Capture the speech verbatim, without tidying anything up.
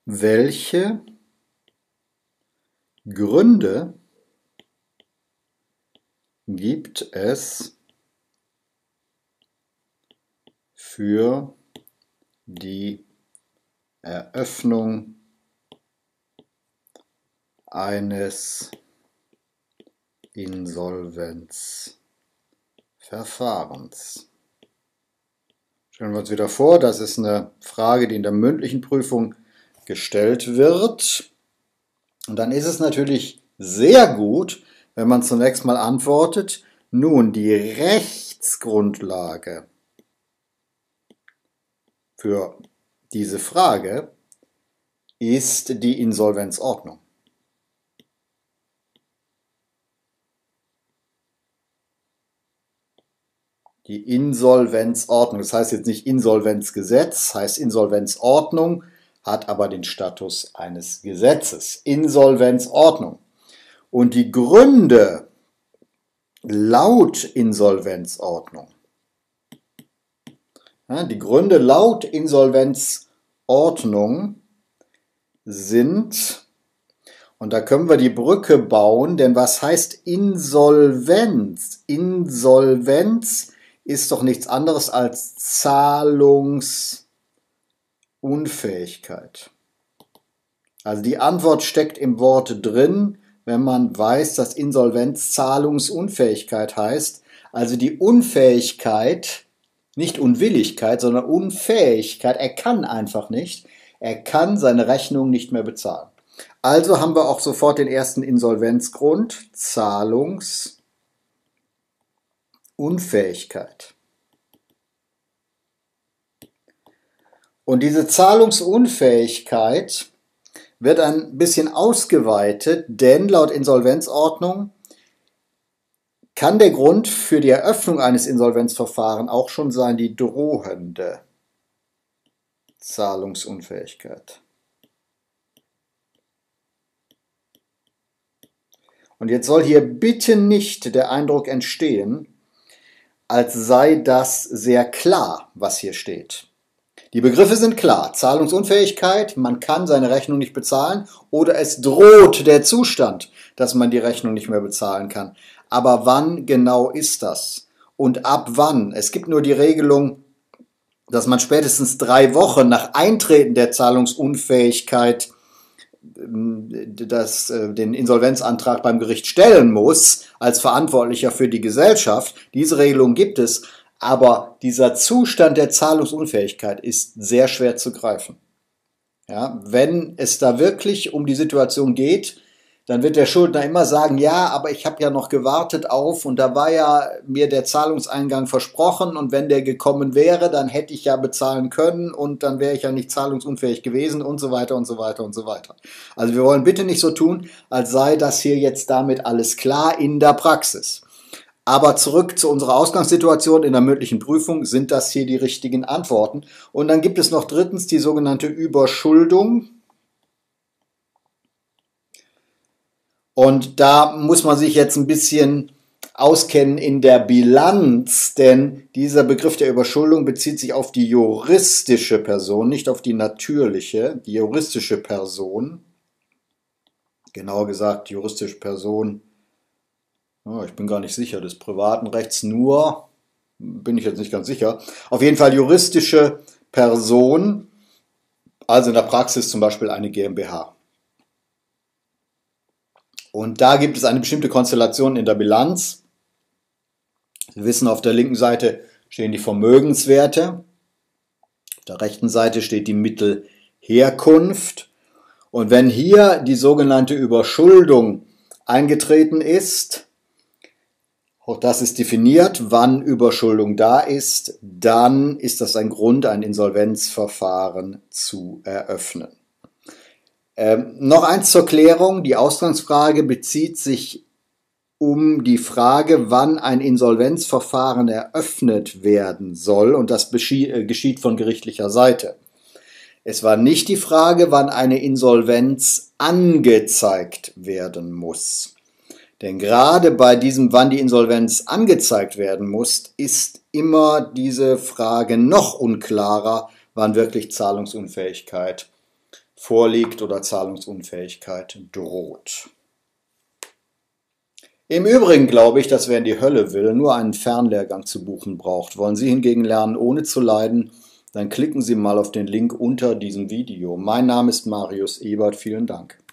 Welche Gründe gibt es für die Eröffnung eines Insolvenzverfahrens? Stellen wir uns wieder vor, das ist eine Frage, die in der mündlichen Prüfung gestellt wird. Und dann ist es natürlich sehr gut, wenn man zunächst mal antwortet, nun, die Rechtsgrundlage für diese Frage ist die Insolvenzordnung. Die Insolvenzordnung, das heißt jetzt nicht Insolvenzgesetz, heißt Insolvenzordnung, hat aber den Status eines Gesetzes. Insolvenzordnung. Und die Gründe laut Insolvenzordnung, ja, die Gründe laut Insolvenzordnung sind, und da können wir die Brücke bauen, denn was heißt Insolvenz? Insolvenz ist doch nichts anderes als Zahlungsunfähigkeit. Also die Antwort steckt im Wort drin, wenn man weiß, dass Insolvenz Zahlungsunfähigkeit heißt. Also die Unfähigkeit, nicht Unwilligkeit, sondern Unfähigkeit. Er kann einfach nicht. Er kann seine Rechnung nicht mehr bezahlen. Also haben wir auch sofort den ersten Insolvenzgrund, Zahlungsunfähigkeit. Und diese Zahlungsunfähigkeit wird ein bisschen ausgeweitet, denn laut Insolvenzordnung kann der Grund für die Eröffnung eines Insolvenzverfahrens auch schon sein die drohende Zahlungsunfähigkeit. Und jetzt soll hier bitte nicht der Eindruck entstehen, als sei das sehr klar, was hier steht. Die Begriffe sind klar. Zahlungsunfähigkeit, man kann seine Rechnung nicht bezahlen oder es droht der Zustand, dass man die Rechnung nicht mehr bezahlen kann. Aber wann genau ist das? Und ab wann? Es gibt nur die Regelung, dass man spätestens drei Wochen nach Eintreten der Zahlungsunfähigkeit das, den Insolvenzantrag beim Gericht stellen muss, als Verantwortlicher für die Gesellschaft. Diese Regelung gibt es. Aber dieser Zustand der Zahlungsunfähigkeit ist sehr schwer zu greifen. Ja, wenn es da wirklich um die Situation geht, dann wird der Schuldner immer sagen, ja, aber ich habe ja noch gewartet auf und da war ja mir der Zahlungseingang versprochen und wenn der gekommen wäre, dann hätte ich ja bezahlen können und dann wäre ich ja nicht zahlungsunfähig gewesen und so weiter und so weiter und so weiter. Also wir wollen bitte nicht so tun, als sei das hier jetzt damit alles klar in der Praxis. Aber zurück zu unserer Ausgangssituation in der mündlichen Prüfung, sind das hier die richtigen Antworten. Und dann gibt es noch drittens die sogenannte Überschuldung. Und da muss man sich jetzt ein bisschen auskennen in der Bilanz, denn dieser Begriff der Überschuldung bezieht sich auf die juristische Person, nicht auf die natürliche, die juristische Person. Genauer gesagt, juristische Person. Ich bin gar nicht sicher, des privaten Rechts nur, bin ich jetzt nicht ganz sicher. Auf jeden Fall juristische Person, also in der Praxis zum Beispiel eine GmbH. Und da gibt es eine bestimmte Konstellation in der Bilanz. Sie wissen, auf der linken Seite stehen die Vermögenswerte, auf der rechten Seite steht die Mittelherkunft. Und wenn hier die sogenannte Überschuldung eingetreten ist, auch das ist definiert, wann Überschuldung da ist, dann ist das ein Grund, ein Insolvenzverfahren zu eröffnen. Ähm, noch eins zur Klärung, die Ausgangsfrage bezieht sich um die Frage, wann ein Insolvenzverfahren eröffnet werden soll und das geschieht von gerichtlicher Seite. Es war nicht die Frage, wann eine Insolvenz angezeigt werden muss. Denn gerade bei diesem, wann die Insolvenz angezeigt werden muss, ist immer diese Frage noch unklarer, wann wirklich Zahlungsunfähigkeit vorliegt oder Zahlungsunfähigkeit droht. Im Übrigen glaube ich, dass wer in die Hölle will, nur einen Fernlehrgang zu buchen braucht. Wollen Sie hingegen lernen, ohne zu leiden? Dann klicken Sie mal auf den Link unter diesem Video. Mein Name ist Marius Ebert. Vielen Dank.